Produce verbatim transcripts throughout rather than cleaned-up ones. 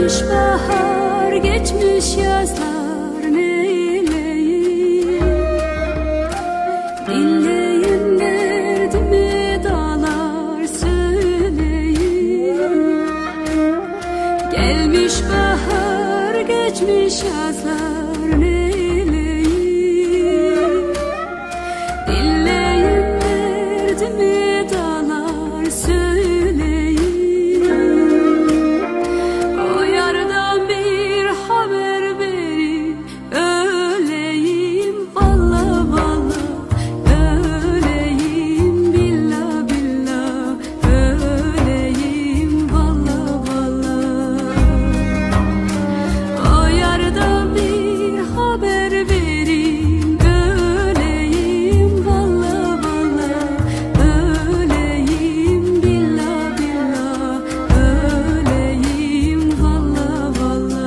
Gelmiş bahar, geçmiş yazlar, neyleyim? Dinleyin derdimi dağlar söyleyeyim. Gelmiş bahar, geçmiş yazlar, neyleyim? Dinleyin derdimi dağlar söyleyeyim. O yardan bir haber verin, öleyim valla valla, öleyim billah billah, öleyim valla valla. O yardan bir haber verin, öleyim valla valla, öleyim billah billah, öleyim valla valla.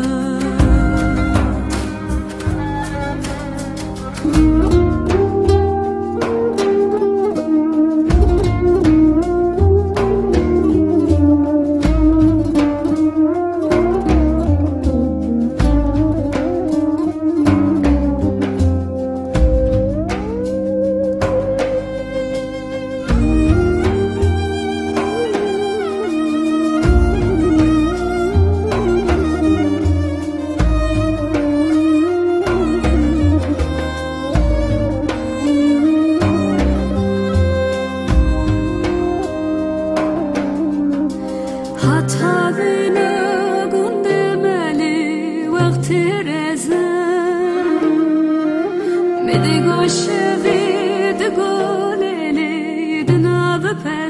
Hata vina gundemeli vakti rezem Medi goşe vid goleli dinav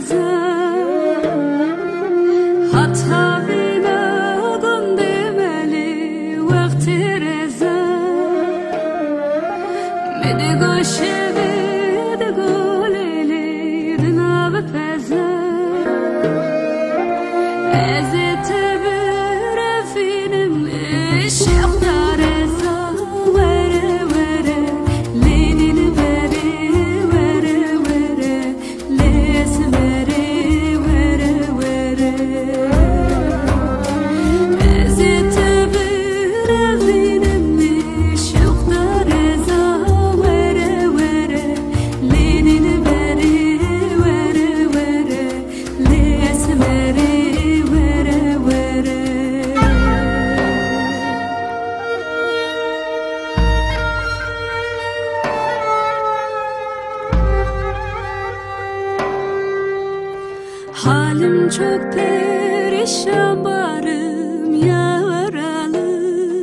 pezem Hata vina gundemeli vakti rezem Medi goşe vid goleli dinav pezem Ezet bir efinim şevkar eza vere vere lenin vere vere vere les vere vere vere Ezet bir efinim şevkar eza vere vere lenin vere vere vere les vere Halim çok perişan, barım yaralı.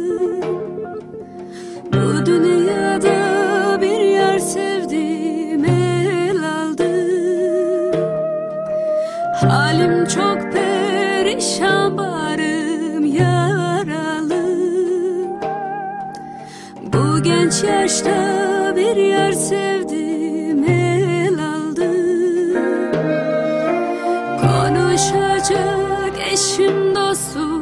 Bu dünyada bir yar sevdim, el aldı. Halim çok perişan, barım yaralı. Bu genç yaşta bir yar sevdim, el aldı. Konuşacak eşim dostum